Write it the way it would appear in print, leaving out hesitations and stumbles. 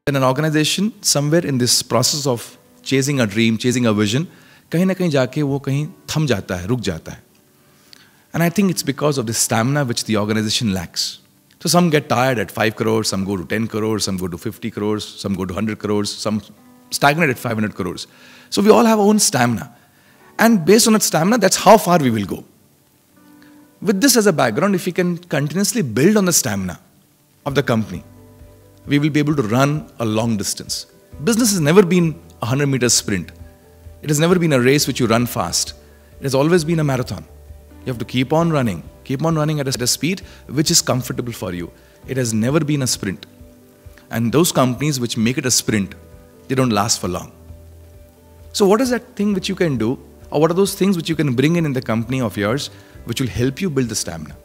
In an organization, somewhere in this process of chasing a dream, chasing a vision, कहीं ना कहीं जाके वो कहीं थम जाता है, रुक जाता है. And I think it's because of the stamina which the organization lacks. So some get tired at 5 crores, some go to 10 crores, some go to 50 crores, some go to 100 crores, some stagnate at 500 crores. So we all have our own stamina. And based on that stamina, that's how far we will go. With this as a background, if we can continuously build on the stamina of the company, we will be able to run a long distance. Business has never been a 100-meter sprint. It has never been a race which you run fast. It has always been a marathon. You have to keep on running at a speed which is comfortable for you. It has never been a sprint. And those companies which make it a sprint, they don't last for long. So what is that thing which you can do, or what are those things which you can bring in the company of yours which will help you build the stamina?